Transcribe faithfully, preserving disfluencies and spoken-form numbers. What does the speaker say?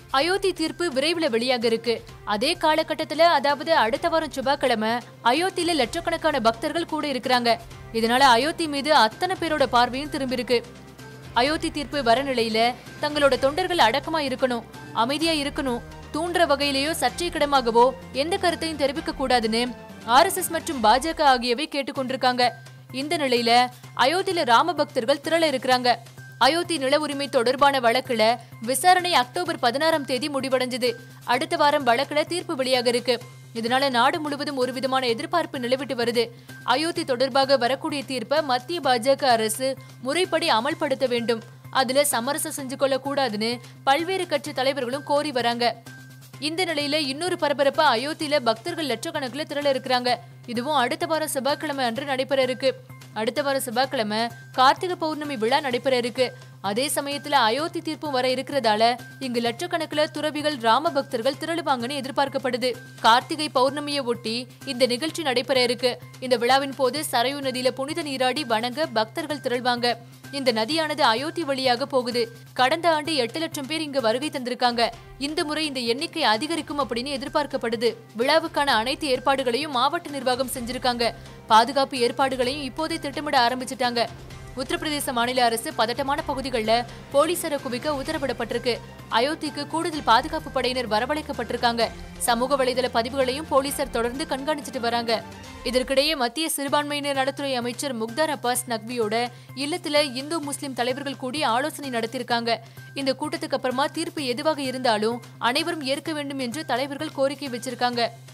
அயோத்தி தீர்ப்பு விரைவில் வெளியாக இருக்கு. அதே காலகட்டத்துல, அதாவது அடுத்த வாரம் செவ்வாய்க்கிழமை அயோத்தியில லட்சக்கணக்கான பக்தர்கள் கூட இருக்கிறாங்க. இதனால அயோத்தி மீது அத்தனை பேரோட பார்வையும் திரும்பி இருக்கு. அயோத்தி தீர்ப்பு வர நிலையில தங்களோட தொண்டர்கள் அடக்கமா இருக்கணும், அமைதியா இருக்கணும், தூண்டுற வகையிலேயோ சர்ச்சைக்கிடமாகவோ எந்த கருத்தையும் தெரிவிக்க கூடாதுன்னு ஆர் எஸ் எஸ் மற்றும் பாஜக ஆகியவை கேட்டுக்கொண்டிருக்காங்க. இந்த நிலையில அயோத்தியில ராம பக்தர்கள் திரள இருக்கிறாங்க. அயோத்தி நில உரிமை தொடர்பான வழக்குல விசாரணை அக்டோபர் பதினாறாம் தேதி முடிவடைஞ்சது. அடுத்த வாரம் வழக்குல தீர்ப்பு வெளியாக இருக்கு. இதனால நாடு முழுவதும் ஒரு விதமான எதிர்பார்ப்பு நிலவிட்டு வருது. அயோத்தி தொடர்பாக வரக்கூடிய தீர்ப்பை மத்திய பாஜக அரசு முறைப்படி அமல்படுத்த வேண்டும், அதுல சமரசம் செஞ்சு கொள்ள கூடாதுன்னு பல்வேறு கட்சி தலைவர்களும் கோரி வராங்க. இந்த நிலையில இன்னொரு பரபரப்பா அயோத்தியில பக்தர்கள் லட்சக்கணக்கில் திரள இருக்கிறாங்க. இதுவும் அடுத்த வாரம் செவ்வாய்க்கிழமை அன்று நடைபெற இருக்கு. அடுத்த வாரம் செவ்வாய்க்கிழமை கார்த்திகை பௌர்ணமி விழா நடைபெற இருக்கு. அதே சமயத்துல அயோத்தி தீர்ப்பும் வர இருக்கிறதால இங்கு லட்சக்கணக்கில் துறவிகள் ராம பக்தர்கள் திரளுவாங்கன்னு எதிர்பார்க்கப்படுது. கார்த்திகை பௌர்ணமியை ஒட்டி இந்த நிகழ்ச்சி நடைபெற இருக்கு. இந்த விழாவின் போது சரையு நதியில புனித நீராடி வணங்க பக்தர்கள் திரள்வாங்க. இந்த நதியானது அயோத்தி வழியாக போகுது. கடந்த ஆண்டு எட்டு லட்சம் பேர் இங்கு வருகை தந்திருக்காங்க. இந்த முறை இந்த எண்ணிக்கை அதிகரிக்கும் அப்படின்னு எதிர்பார்க்கப்படுது. விழாவுக்கான அனைத்து ஏற்பாடுகளையும் மாவட்ட நிர்வாகம் செஞ்சிருக்காங்க. பாதுகாப்பு ஏற்பாடுகளையும் இப்போதே திட்டமிட ஆரம்பிச்சிட்டாங்க. உத்தரப்பிரதேச மாநில அரசு பதட்டமான பகுதிகளில் போலீசாரை குவிக்க உத்தரவிடப்பட்டிருக்கு. அயோத்திக்கு கூடுதல் பாதுகாப்பு படையினர் வரவழைக்கப்பட்டிருக்காங்க. சமூக வலைதள பதிவுகளையும் போலீசார் தொடர்ந்து கண்காணிச்சிட்டு வராங்க. இதற்கிடையே மத்திய சிறுபான்மையினர் நலத்துறை அமைச்சர் முக்தார் அப்பாஸ் நக்வியோட இல்லத்துல இந்து முஸ்லிம் தலைவர்கள் கூடி ஆலோசனை நடத்திருக்காங்க. இந்த கூட்டத்துக்கு அப்புறமா தீர்ப்பு எதுவாக இருந்தாலும் அனைவரும் ஏற்க வேண்டும் என்று தலைவர்கள் கோரிக்கை வச்சிருக்காங்க.